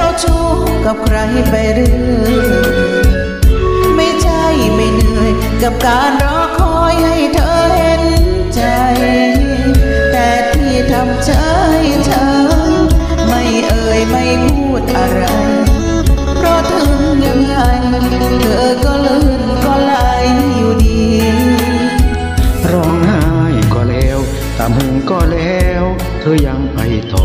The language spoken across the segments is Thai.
ชู้กับใครไปเรื่อยไม่ใช่ไม่เหนื่อยกับการรอคอยให้เธอเห็นใจแต่ที่ทำใจเธอไม่เอ่ยไม่พูดอะไรเพราะถึงยังไงเธอก็ลื่นก็ไหลอยู่ดีร้องไห้ก็แล้วตามหึงก็แล้วเธอยังไปต่อ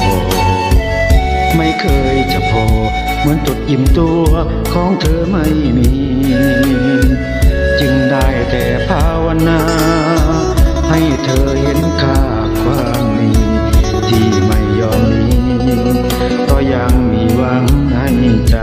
ไม่เคยจะพอเหมือนจุดอิ่มตัวของเธอไม่มีจึงได้แต่ภาวนาให้เธอเห็นค่าความมีที่ไม่ยอมหนีเพราะยังมีหวังในใจ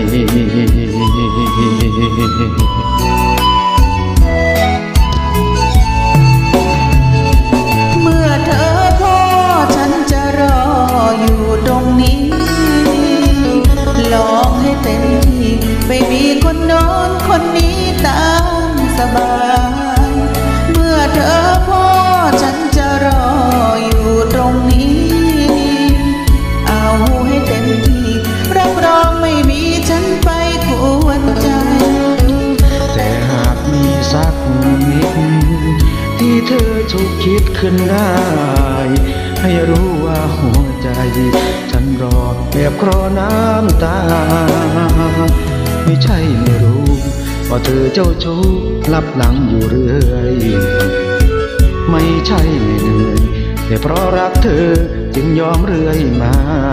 เมื่อเธอพอฉันจะรออยู่ตรงนี้ลองให้เต็มที่ไม่มีคนโน้นคนนี้ตามสบายเมื่อเธอพอฉันจะรออยู่ตรงนี้เอาให้เต็มที่รับรองไม่มีฉันไปกวนใจแต่หากมีสักนิดที่เธอถูกคิดขึ้นได้ให้รู้ว่าหัวใจฉันรอแบบคลอน้ำตาไม่ใช่ไม่รู้ว่าเธอเจ้าชู้ลับหลังอยู่เรื่อยไม่ใช่ไม่เหนื่อยแต่เพราะรักเธอจึงยอมเรื่อยมา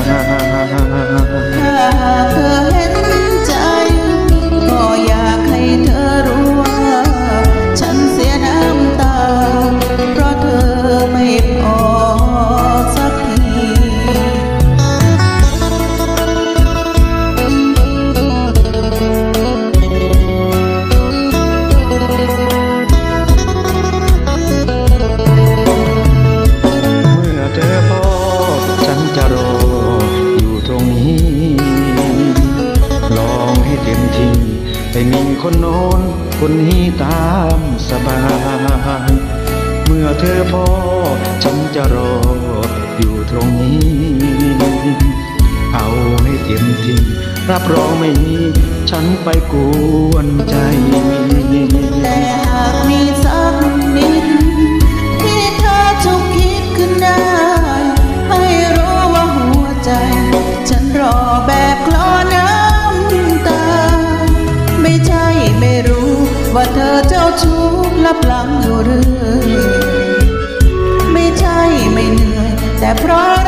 ถ้าเธอเห็นใจก็อยากให้เธอรู้ว่าฉันเสียน้ำตาเพราะเธอไม่พอสักทีไม่มีคนโน้นคนนี้ตามสบายเมื่อเธอพอฉันจะรออยู่ตรงนี้เอาให้เต็มที่รับรองไม่มีฉันไปกวนใจแต่หากมีสักนิดที่เธอถูกคิดขึ้นได้ให้รู้ว่าหัวใจฉันรอแบบคลอน้ำตาไม่ใช่ไม่รู้ว่าเธอเจ้าชู้ลับหลังอยู่เรื่อยไม่ใช่ไม่เหนื่อยแต่เพราะ